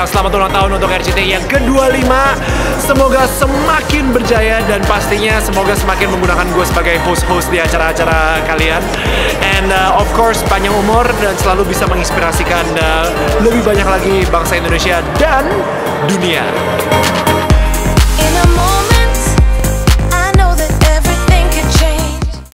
bilang selamat ulang tahun untuk RCTI yang ke-25. Semoga semakin berjaya dan pastinya semoga semakin menggunakan gue sebagai host-host di acara-acara kalian. And of course panjang umur dan selalu bisa menginspirasikan lebih banyak lagi bangsa Indonesia dan dunia.